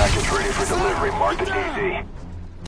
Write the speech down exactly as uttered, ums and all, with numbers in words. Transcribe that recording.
package ready for delivery. Mark the D Z.